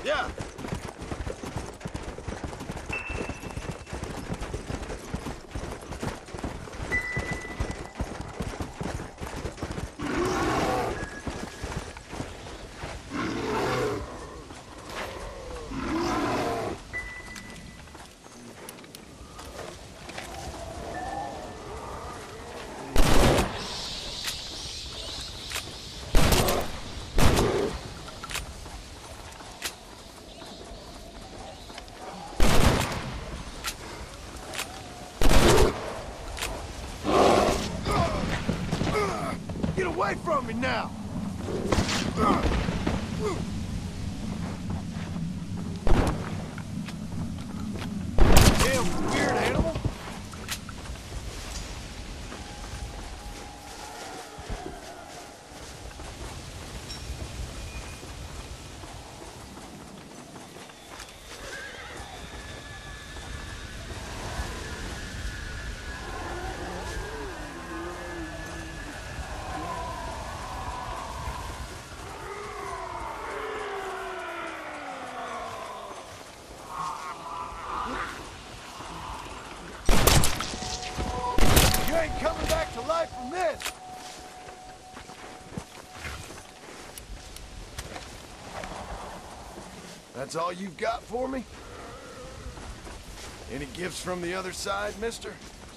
Yeah. Get away from me now! Damn weird animal! You ain't coming back to life from this! That's all you've got for me? Any gifts from the other side, mister?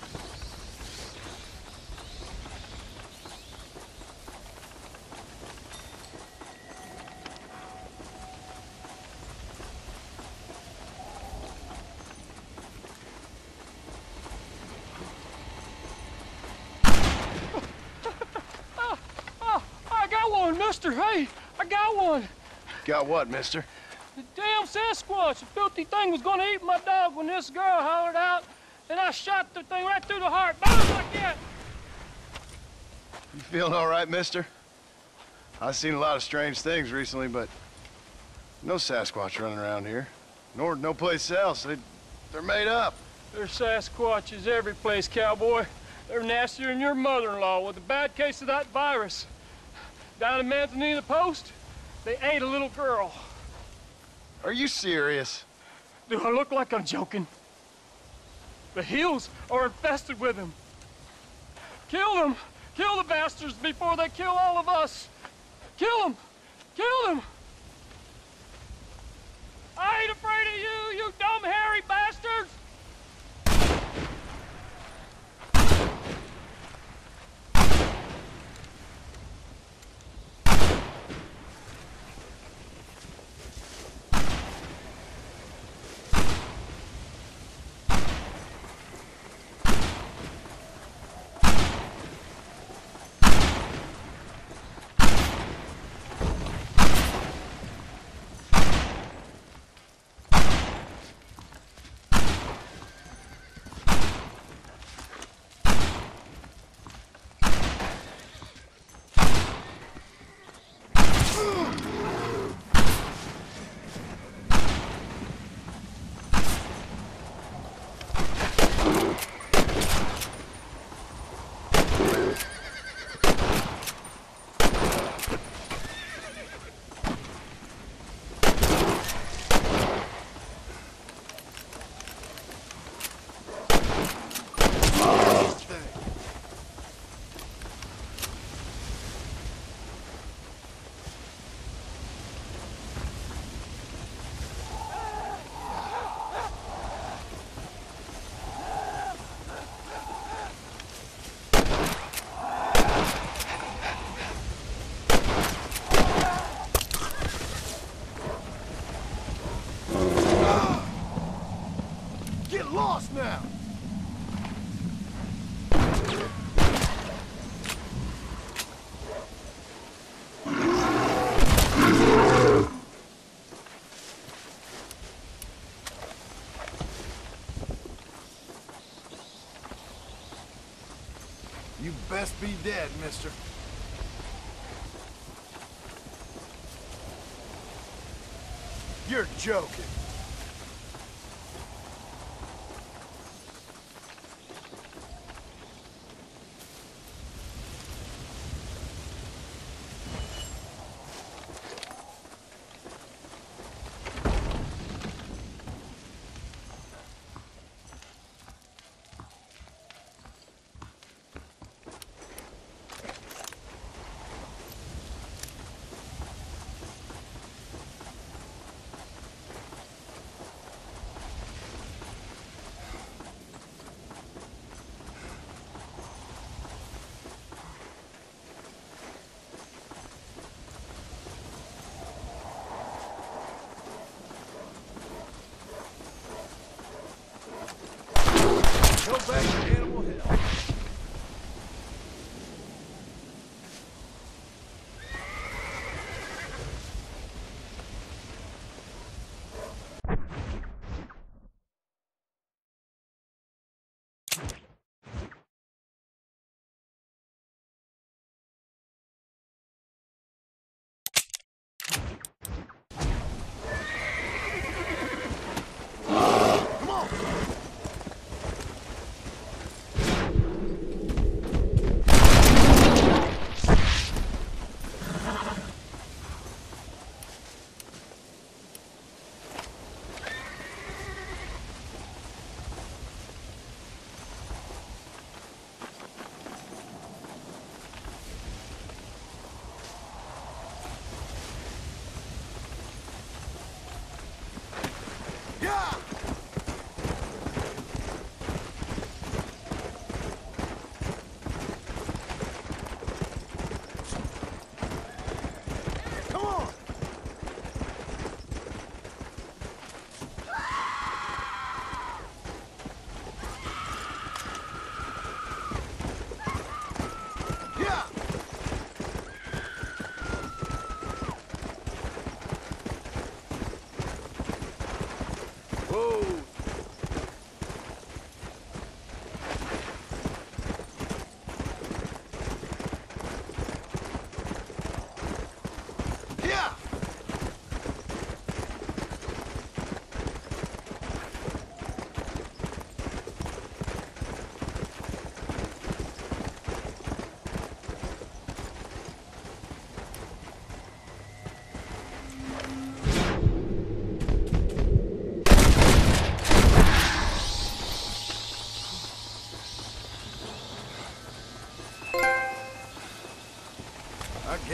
I got one, mister. Hey, I got one. Got what, mister? The damn Sasquatch, the filthy thing was gonna eat my dog when this girl hollered out, and I shot the thing right through the heart. Boom, like that. You feeling all right, mister? I've seen a lot of strange things recently, but no Sasquatch running around here. Nor no place else. They're made up. There's Sasquatches every place, cowboy. They're nastier than your mother-in-law with a bad case of that virus. Down in Manzanita Post, they ate a little girl. Are you serious? Do I look like I'm joking? The hills are infested with them. Kill them! Kill the bastards before they kill all of us! Kill them! Kill them! I ain't afraid of you, you dumb hairy bastards! Get lost now! You best be dead, mister. You're joking.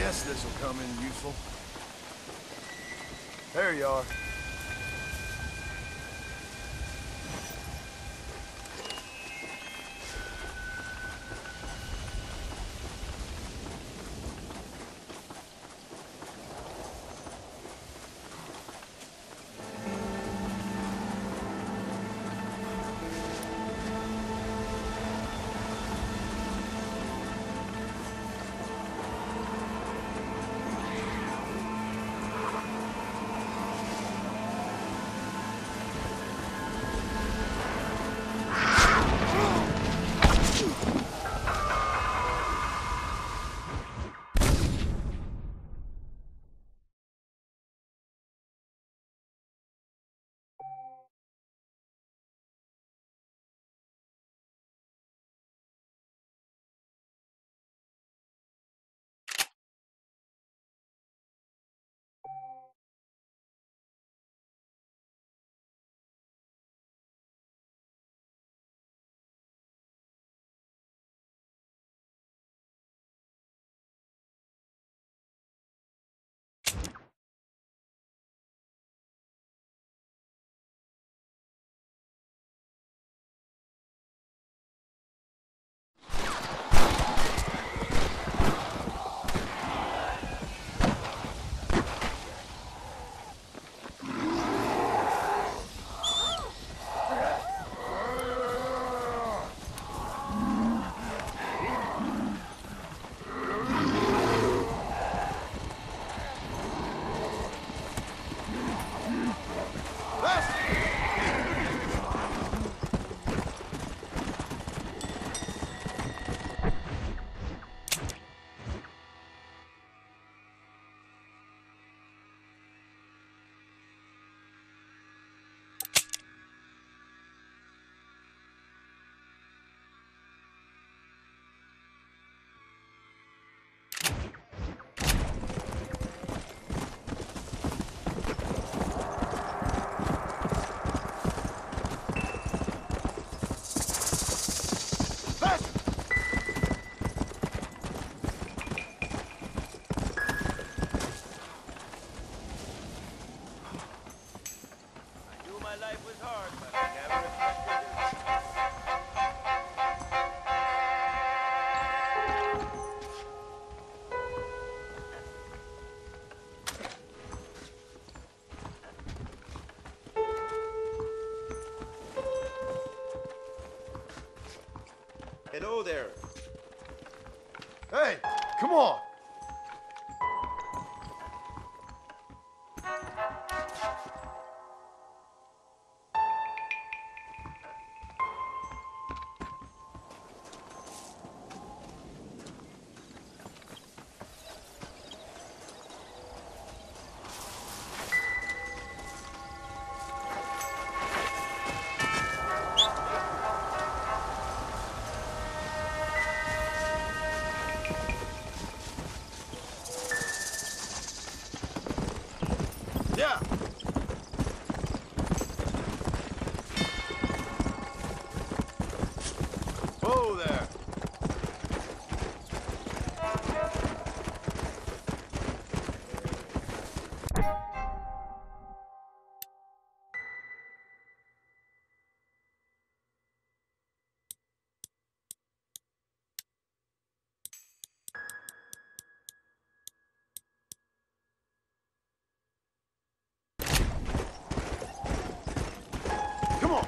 guess this'll come in useful. There you are. Hello there. Hey, come on. Yeah. Whoa there. Come on.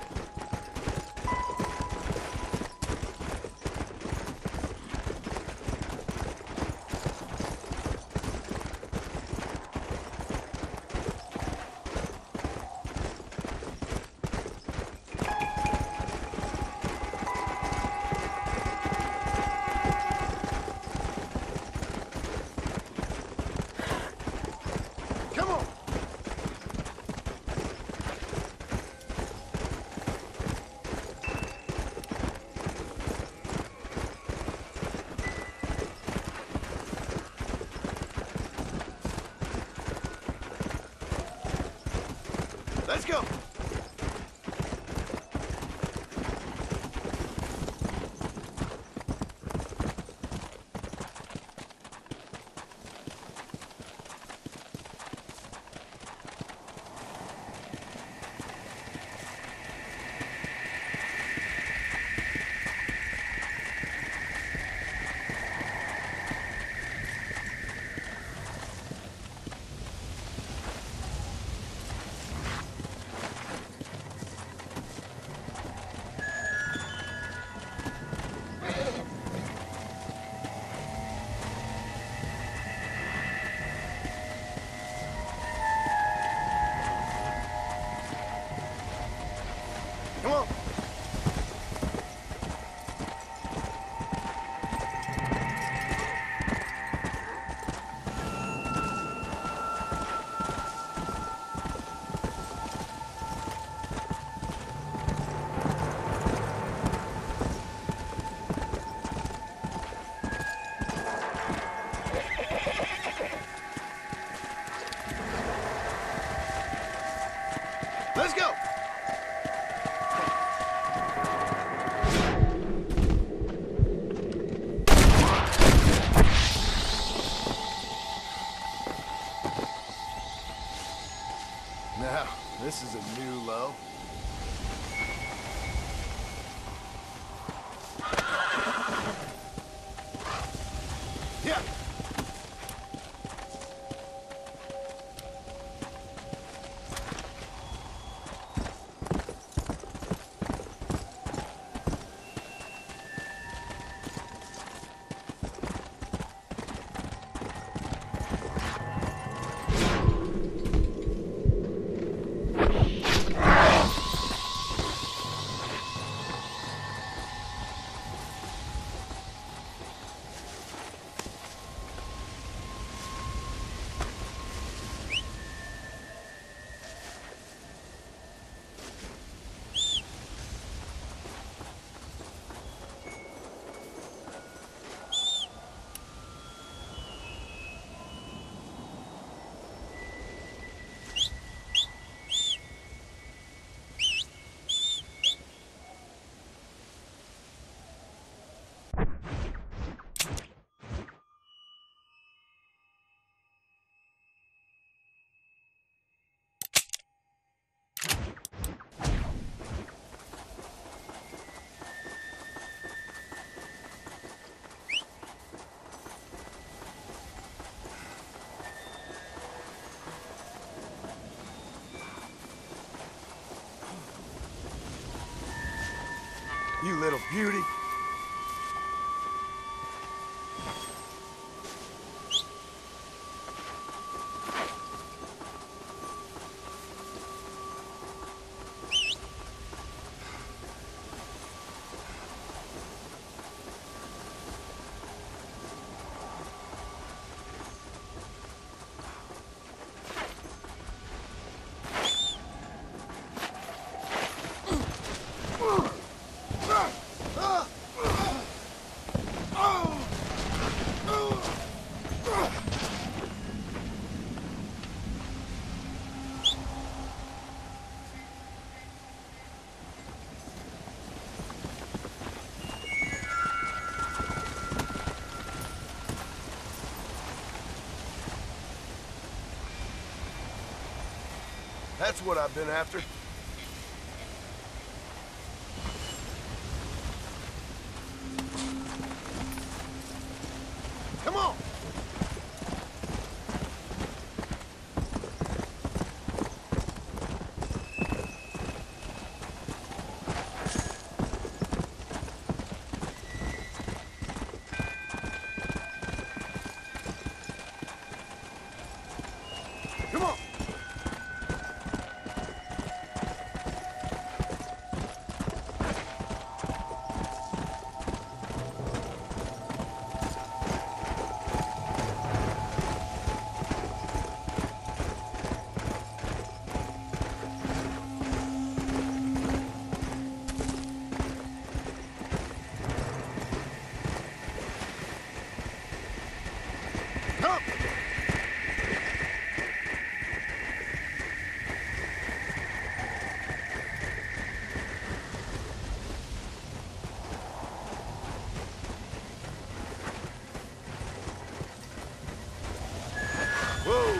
Come on. Let's go. This is a new low. Yeah. You little beauty. That's what I've been after. Come on! Come on! Come! Whoa!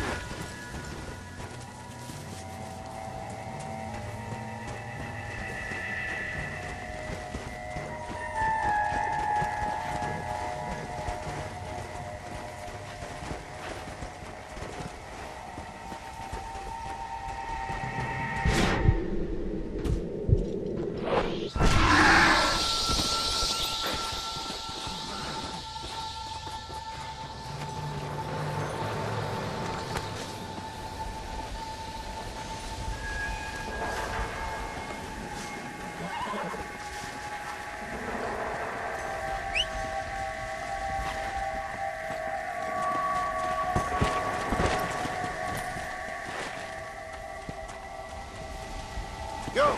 Go!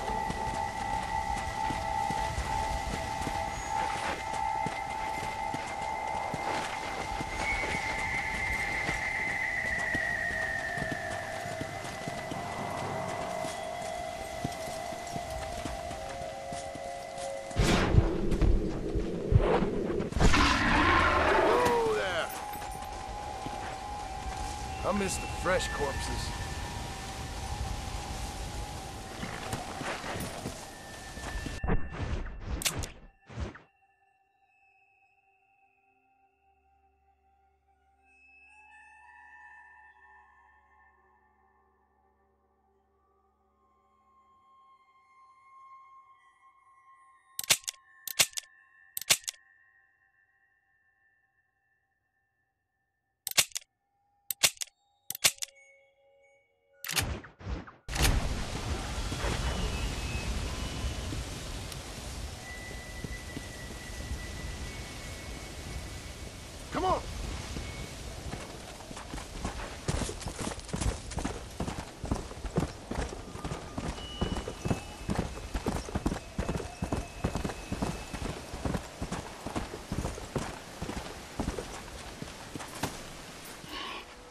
Whoa there! I miss the fresh corpses.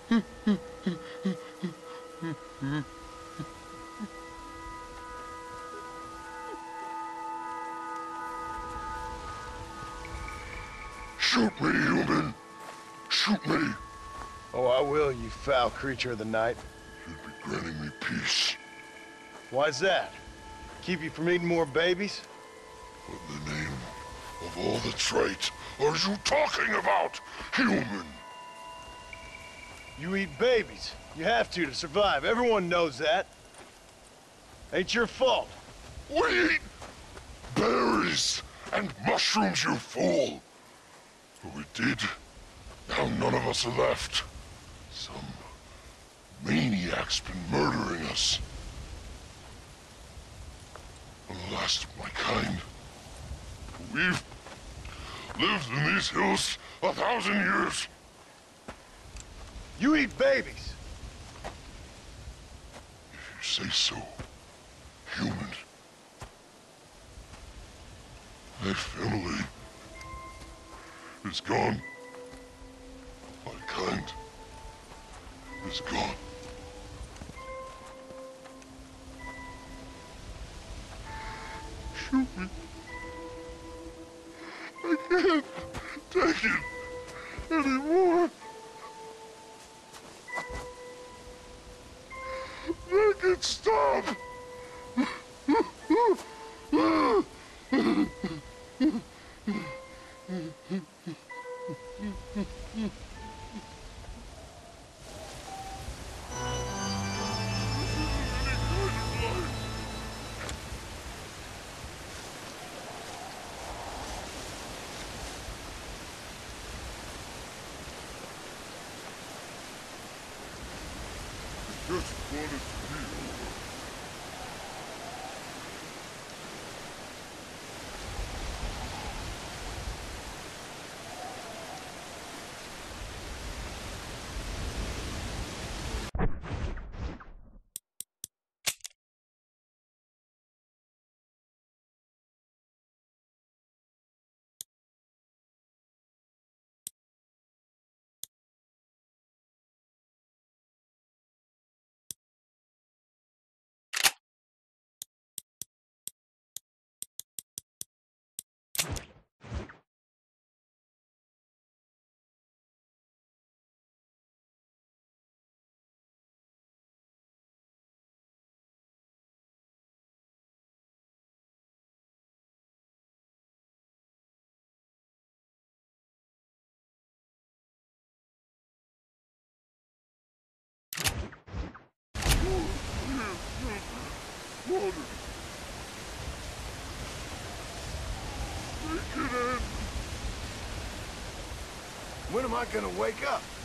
Shoot me, human! Shoot me! Oh, I will, you foul creature of the night. You'd be granting me peace. Why's that? Keep you from eating more babies? What in the name of all that's right are you talking about, human? You eat babies. You have to survive. Everyone knows that. Ain't your fault. We eat berries and mushrooms, you fool! Or we did. Now none of us are left. Some maniac's been murdering us. I'm the last of my kind. We've lived in these hills 1,000 years. You eat babies. If you say so, human. My family is gone. My kind is gone. Shoot me. I can't take it anymore. Make it stop. Just wanted to be. Water. Make it end. When am I gonna wake up?